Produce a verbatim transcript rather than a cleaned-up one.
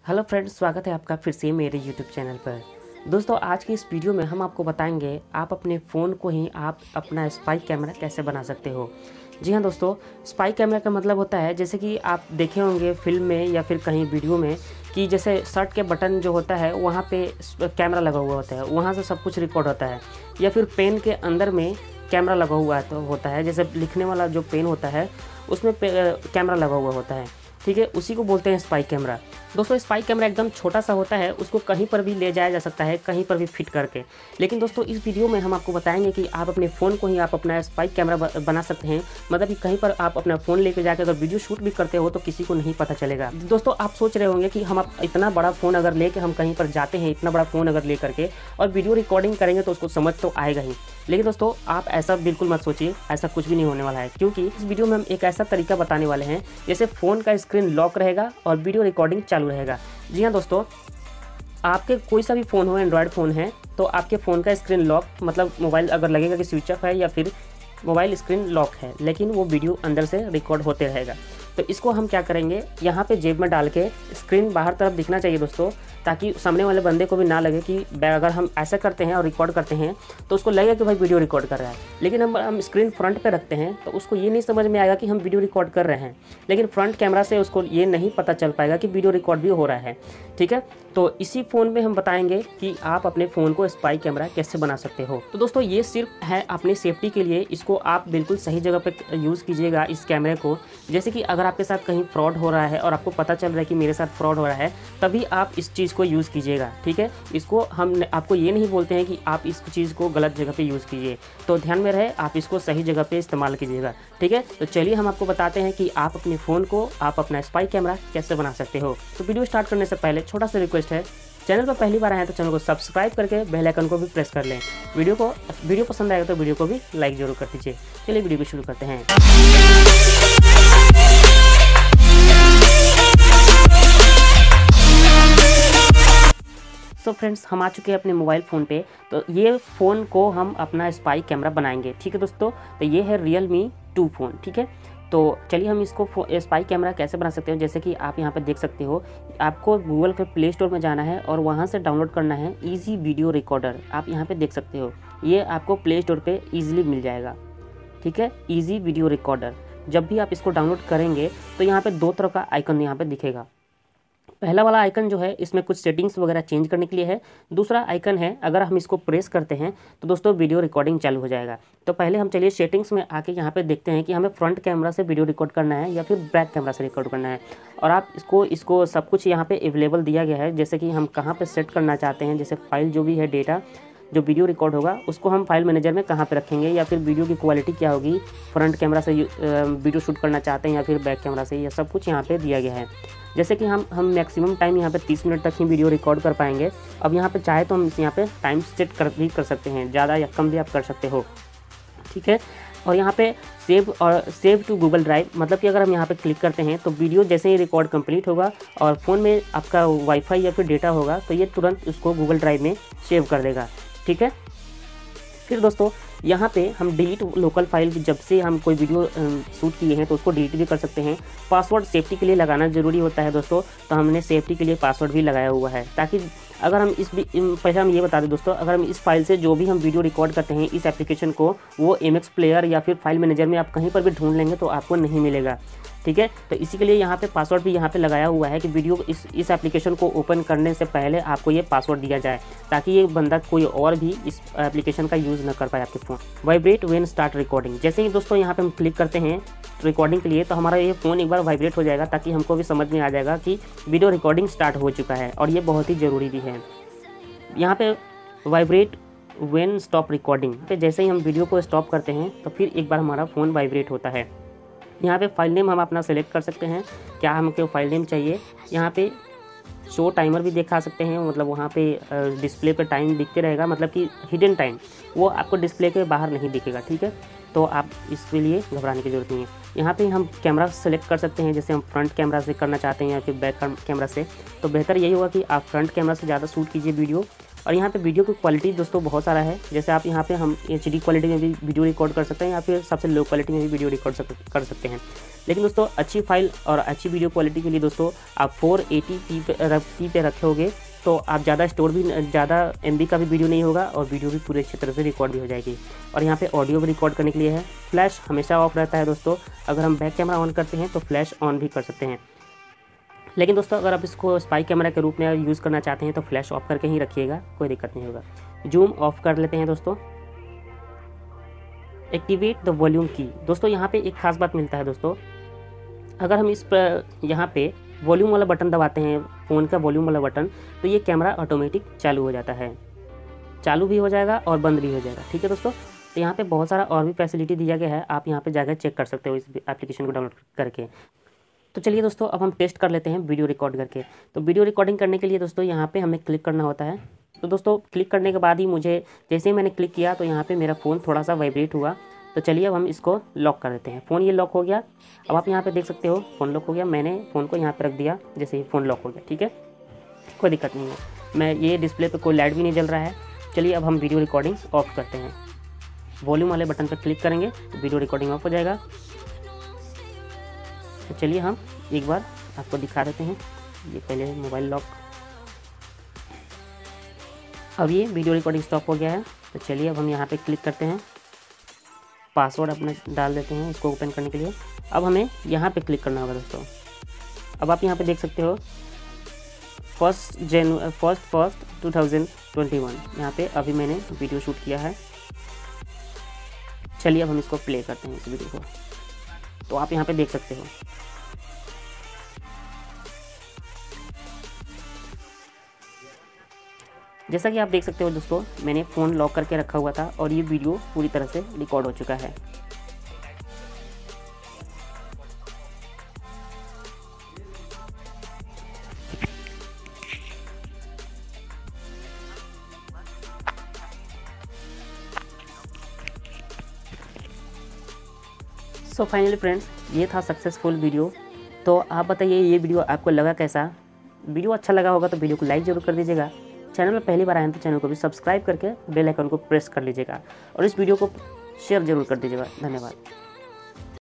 Hello friends, स्वागत है आपका फिर से मेरे यूट्यूब चैनल पर। दोस्तों, आज की इस वीडियो में हम आपको बताएंगे आप अपने फ़ोन को ही आप अपना स्पाई कैमरा कैसे बना सकते हो। जी हाँ दोस्तों, स्पाई कैमरा का मतलब होता है जैसे कि आप देखे होंगे फिल्म में या फिर कहीं वीडियो में कि जैसे शर्ट के बटन जो होता है वहाँ पे कैमरा लगा हुआ होता है, वहाँ से सब कुछ रिकॉर्ड होता है। या फिर पेन के अंदर में कैमरा लगा हुआ तो होता है, जैसे लिखने वाला जो पेन होता है उसमें कैमरा लगा हुआ होता है, ठीक है। उसी को बोलते हैं स्पाई कैमरा। दोस्तों, स्पाई कैमरा एकदम छोटा सा होता है, उसको कहीं पर भी ले जाया जा सकता है, कहीं पर भी फिट करके। लेकिन दोस्तों, इस वीडियो में हम आपको बताएंगे कि आप अपने फ़ोन को ही आप अपना स्पाई कैमरा बना सकते हैं। मतलब कि कहीं पर आप अपना फ़ोन लेकर जाकर अगर वीडियो शूट भी करते हो तो किसी को नहीं पता चलेगा। दोस्तों, आप सोच रहे होंगे कि हम आप इतना बड़ा फ़ोन अगर लेके हम कहीं पर जाते हैं, इतना बड़ा फ़ोन अगर ले करके और वीडियो रिकॉर्डिंग करेंगे तो उसको समझ तो आएगा ही। लेकिन दोस्तों, आप ऐसा बिल्कुल मत सोचिए, ऐसा कुछ भी नहीं होने वाला है, क्योंकि इस वीडियो में हम एक ऐसा तरीका बताने वाले हैं जैसे फ़ोन का स्क्रीन लॉक रहेगा और वीडियो रिकॉर्डिंग चालू रहेगा। जी हाँ दोस्तों, आपके कोई सा भी फ़ोन हो, एंड्रॉयड फ़ोन है तो आपके फ़ोन का स्क्रीन लॉक मतलब मोबाइल अगर लगेगा कि स्विच ऑफ है या फिर मोबाइल स्क्रीन लॉक है, लेकिन वो वीडियो अंदर से रिकॉर्ड होते रहेगा। तो इसको हम क्या करेंगे, यहाँ पे जेब में डाल के स्क्रीन बाहर तरफ दिखना चाहिए दोस्तों, ताकि सामने वाले बंदे को भी ना लगे कि अगर हम ऐसा करते हैं और रिकॉर्ड करते हैं तो उसको लगेगा कि भाई वीडियो रिकॉर्ड कर रहा है। लेकिन हम हम स्क्रीन फ्रंट पे रखते हैं तो उसको ये नहीं समझ में आएगा कि हम वीडियो रिकॉर्ड कर रहे हैं, लेकिन फ्रंट कैमरा से उसको ये नहीं पता चल पाएगा कि वीडियो रिकॉर्ड भी हो रहा है, ठीक है। तो इसी फ़ोन में हम बताएंगे कि आप अपने फ़ोन को स्पाई कैमरा कैसे बना सकते हो। तो दोस्तों, ये सिर्फ है अपनी सेफ्टी के लिए, इसको आप बिल्कुल सही जगह पे यूज़ कीजिएगा इस कैमरे को। जैसे कि अगर आपके साथ कहीं फ्रॉड हो रहा है और आपको पता चल रहा है कि मेरे साथ फ्रॉड हो रहा है, तभी आप इस चीज़ को यूज़ कीजिएगा, ठीक है। इसको हम आपको ये नहीं बोलते हैं कि आप इस चीज़ को गलत जगह पे यूज़ कीजिए, तो ध्यान में रहे आप इसको सही जगह पे इस्तेमाल कीजिएगा, ठीक है। तो चलिए हम आपको बताते हैं कि आप अपने फ़ोन को आप अपना स्पाई कैमरा कैसे बना सकते हो। तो वीडियो स्टार्ट करने से पहले छोटा सा रिक्वेस्ट है, चैनल पर पहली बार आए तो चैनल को सब्सक्राइब करके बेल आइकन को भी प्रेस कर लें। वीडियो को वीडियो पसंद आएगा तो वीडियो को भी लाइक जरूर कर दीजिए। चलिए वीडियो को शुरू करते हैं। सो फ्रेंड्स, हम आ चुके हैं अपने मोबाइल फ़ोन पे। तो ये फ़ोन को हम अपना स्पाई कैमरा बनाएंगे, ठीक है दोस्तों। तो ये है रियलमी टू फ़ोन, ठीक है। तो चलिए हम इसको स्पाई कैमरा कैसे बना सकते हो। जैसे कि आप यहाँ पे देख सकते हो, आपको गूगल के प्ले स्टोर में जाना है और वहाँ से डाउनलोड करना है इजी वीडियो रिकॉर्डर। आप यहाँ पे देख सकते हो, ये आपको प्ले स्टोर पे ईजिली मिल जाएगा, ठीक है। इजी वीडियो रिकॉर्डर, जब भी आप इसको डाउनलोड करेंगे तो यहाँ पे दो तरह का आइकन यहाँ पे दिखेगा। पहला वाला आइकन जो है इसमें कुछ सेटिंग्स वगैरह चेंज करने के लिए है। दूसरा आइकन है, अगर हम इसको प्रेस करते हैं तो दोस्तों वीडियो रिकॉर्डिंग चालू हो जाएगा। तो पहले हम चलिए सेटिंग्स में आके यहाँ पे देखते हैं कि हमें फ्रंट कैमरा से वीडियो रिकॉर्ड करना है या फिर बैक कैमरा से रिकॉर्ड करना है। और आप इसको इसको सब कुछ यहाँ पे अवेलेबल दिया गया है, जैसे कि हम कहाँ पर सेट करना चाहते हैं। जैसे फाइल जो भी है, डेटा जो वीडियो रिकॉर्ड होगा उसको हम फाइल मैनेजर में कहाँ पे रखेंगे, या फिर वीडियो की क्वालिटी क्या होगी, फ्रंट कैमरा से वीडियो शूट करना चाहते हैं या फिर बैक कैमरा से, ये सब कुछ यहाँ पे दिया गया है। जैसे कि हम हम मैक्सिमम टाइम यहाँ पे तीस मिनट तक ही वीडियो रिकॉर्ड कर पाएंगे। अब यहाँ पे चाहे तो हम यहाँ पे टाइम सेट कर भी कर सकते हैं, ज़्यादा या कम भी आप कर सकते हो, ठीक है। और यहाँ पे सेव और सेव टू गूगल ड्राइव, मतलब कि अगर हम यहाँ पे क्लिक करते हैं तो वीडियो जैसे ही रिकॉर्ड कंप्लीट होगा और फ़ोन में आपका वाईफाई या फिर डेटा होगा तो ये तुरंत उसको गूगल ड्राइव में सेव कर देगा, ठीक है। फिर दोस्तों, यहाँ पे हम डिलीट लोकल फाइल, जब से हम कोई वीडियो शूट किए हैं तो उसको डिलीट भी कर सकते हैं। पासवर्ड सेफ्टी के लिए लगाना ज़रूरी होता है दोस्तों, तो हमने सेफ्टी के लिए पासवर्ड भी लगाया हुआ है, ताकि अगर हम इस पहले हम ये बता दें दोस्तों, अगर हम इस फाइल से जो भी हम वीडियो रिकॉर्ड करते हैं इस एप्लीकेशन को, वो एम एक्स प्लेयर या फिर फाइल मैनेजर में आप कहीं पर भी ढूंढ लेंगे तो आपको नहीं मिलेगा, ठीक है। तो इसी के लिए यहाँ पे पासवर्ड भी यहाँ पे लगाया हुआ है कि वीडियो इस इस एप्लीकेशन को ओपन करने से पहले आपको ये पासवर्ड दिया जाए, ताकि ये बंदा कोई और भी इस एप्लीकेशन का यूज़ न कर पाए आपके phone. Vibrate when start recording, जैसे ही दोस्तों यहाँ पे हम क्लिक करते हैं रिकॉर्डिंग के लिए तो हमारा ये फ़ोन एक बार वाइब्रेट हो जाएगा, ताकि हमको भी समझ में आ जाएगा कि वीडियो रिकॉर्डिंग स्टार्ट हो चुका है, और ये बहुत ही ज़रूरी भी है। यहाँ पे वाइब्रेट व्हेन स्टॉप रिकॉर्डिंग पे जैसे ही हम वीडियो को स्टॉप करते हैं तो फिर एक बार हमारा फ़ोन वाइब्रेट होता है। यहाँ पे फाइल नेम हम अपना सेलेक्ट कर सकते हैं, क्या हमको फाइल नेम चाहिए। यहाँ पे शो टाइमर भी दिखा सकते हैं, मतलब वहाँ पे डिस्प्ले पे टाइम दिखते रहेगा, मतलब कि हिडन टाइम, वो आपको डिस्प्ले के बाहर नहीं दिखेगा, ठीक है। तो आप इसके लिए घबराने की ज़रूरत नहीं है। यहाँ पे हम कैमरा सेलेक्ट कर सकते हैं, जैसे हम फ्रंट कैमरा से करना चाहते हैं या फिर बैक कैमरा से, तो बेहतर यही होगा कि आप फ्रंट कैमरा से ज़्यादा शूट कीजिए वीडियो, और यहाँ पे वीडियो की क्वालिटी दोस्तों बहुत सारा है। जैसे आप यहाँ पे हम एच डी क्वालिटी में भी वीडियो रिकॉर्ड कर सकते हैं या फिर सबसे लो क्वालिटी में भी वीडियो रिकॉर्ड सक, कर सकते हैं। लेकिन दोस्तों अच्छी फाइल और अच्छी वीडियो क्वालिटी के लिए दोस्तों आप फोर एटी पी पे पी पे रखे होगे तो आप ज़्यादा स्टोर भी ज़्यादा एम बी का भी वीडियो नहीं होगा और वीडियो भी पूरे अच्छी तरह से रिकॉर्ड भी हो जाएगी। और यहाँ पे ऑडियो भी रिकॉर्ड करने के लिए है। फ्लैश हमेशा ऑफ रहता है दोस्तों। अगर हम बैक कैमरा ऑन करते हैं तो फ्लैश ऑन भी कर सकते हैं। लेकिन दोस्तों अगर आप इसको स्पाई कैमरा के रूप में यूज़ करना चाहते हैं तो फ्लैश ऑफ करके ही रखिएगा, कोई दिक्कत नहीं होगा। जूम ऑफ कर लेते हैं दोस्तों। एक्टिवेट द वॉल्यूम की। दोस्तों यहाँ पे एक खास बात मिलता है दोस्तों, अगर हम इस पर यहाँ पे वॉल्यूम वाला बटन दबाते हैं, फ़ोन का वॉल्यूम वाला बटन, तो ये कैमरा ऑटोमेटिक चालू हो जाता है, चालू भी हो जाएगा और बंद भी हो जाएगा। ठीक है दोस्तों, तो यहाँ पे बहुत सारा और भी फैसिलिटी दिया गया है, आप यहाँ पे जाकर चेक कर सकते हो इस एप्लीकेशन को डाउनलोड करके। तो चलिए दोस्तों अब हम टेस्ट कर लेते हैं वीडियो रिकॉर्ड करके। तो वीडियो रिकॉर्डिंग करने के लिए दोस्तों यहाँ पे हमें क्लिक करना होता है। तो दोस्तों क्लिक करने के बाद ही मुझे जैसे ही मैंने क्लिक किया तो यहाँ पे मेरा फ़ोन थोड़ा सा वाइब्रेट हुआ। तो चलिए अब हम इसको लॉक कर देते हैं। फ़ोन ये लॉक हो गया। अब आप यहाँ पे देख सकते हो फ़ोन लॉक हो गया। मैंने फ़ोन को यहाँ पे रख दिया, जैसे ही फ़ोन लॉक हो गया। ठीक है, कोई दिक्कत नहीं है। मैं ये डिस्प्ले पे कोई लाइट भी नहीं जल रहा है। चलिए अब हम वीडियो रिकॉर्डिंग ऑफ करते हैं। वॉल्यूम वाले बटन पर क्लिक करेंगे तो वीडियो रिकॉर्डिंग ऑफ हो जाएगा। तो चलिए हम एक बार आपको दिखा देते हैं। ये पहले मोबाइल लॉक, अब ये वीडियो रिकॉर्डिंग स्टॉप हो गया है। तो चलिए अब हम यहाँ पे क्लिक करते हैं, पासवर्ड अपना डाल देते हैं इसको ओपन करने के लिए। अब हमें यहाँ पे क्लिक करना होगा दोस्तों। अब आप यहाँ पे देख सकते हो फर्स्ट जन first first two thousand twenty one यहाँ पे अभी मैंने वीडियो शूट किया है। चलिए अब हम इसको प्ले करते हैं इस वीडियो को। तो आप यहाँ पे देख सकते हो जैसा कि आप देख सकते हो दोस्तों, मैंने फ़ोन लॉक करके रखा हुआ था और ये वीडियो पूरी तरह से रिकॉर्ड हो चुका है। सो फाइनली फ्रेंड्स, ये था सक्सेसफुल वीडियो। तो आप बताइए ये वीडियो आपको लगा कैसा? वीडियो अच्छा लगा होगा तो वीडियो को लाइक ज़रूर कर दीजिएगा। चैनल में पहली बार आए हैं तो चैनल को भी सब्सक्राइब करके बेल आइकन को प्रेस कर लीजिएगा और इस वीडियो को शेयर ज़रूर कर दीजिएगा। धन्यवाद।